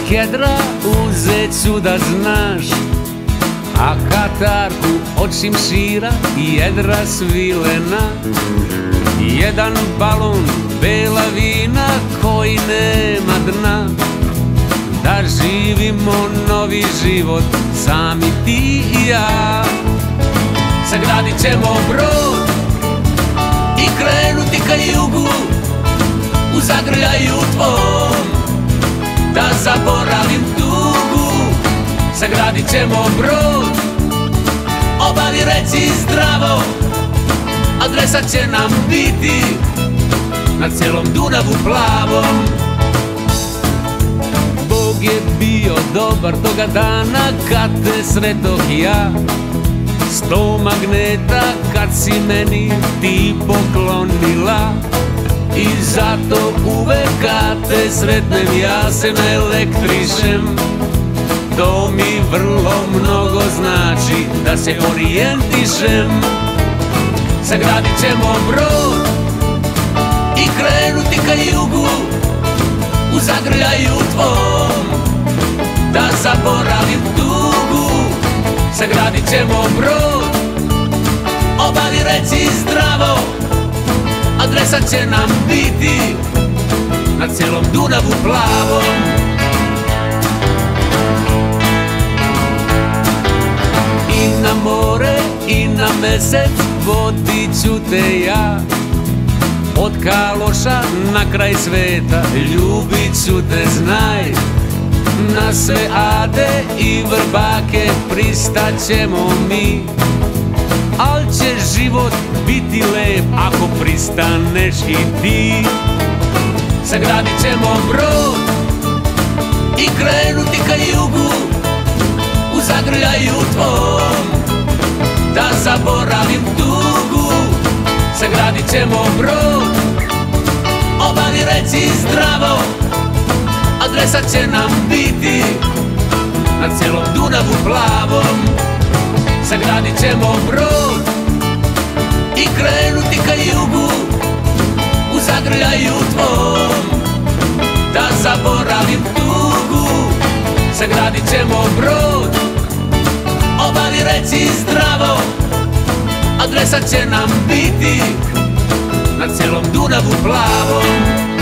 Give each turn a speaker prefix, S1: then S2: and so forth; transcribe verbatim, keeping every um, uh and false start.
S1: kedra uzet ću da znaš, a katarku od šimšira i jedra svilena, jedan balon bela vina koji nema dna. Da živimo novi život, sami ti i ja. Sagradit ćemo brod i krenuti ka jugu, u zagrljaju tvom, da zaboravim tugu. Sagradit ćemo brod, obali reci zdravo, adresa će nam biti na celom Dunavu plavom. Bog je bio dobar toga dana kad te sretoh ja, sto magneta kad si meni ti poklonila, i zato uvek kad te sretnem ja se naelektrišem. To mi vrlo mnogo znači da se orijentišem. Sagradit ćemo brod i krenuti ka jugu, u zagrljaju tvom, da zaboravim tugu. Sagradit ćemo brod, obali reci zdravo, adresa će nam biti na celom Dunavu plavom. I na more i na mesec vodit ću te ja, od Kaloša na kraj sveta ljubit ću te, znaj. Na sve ade i vrbake pristaćemo mi, al će život biti lep ako pristaneš i ti. Sagradit ćemo brod i krenuti ka jugu, u zagrljaju tvom, da zaboravim tugu. Sagradit ćemo brod, obali reci zdravo, adresa će nam biti na celom Dunavu plavom. Sagradit ćemo brod i krenuti ka jugu, u zagrljaju tvom, da zaboravim tugu. Sagradit ćemo brod, obali reci zdravo, adresa će nam biti na celom Dunavu plavom.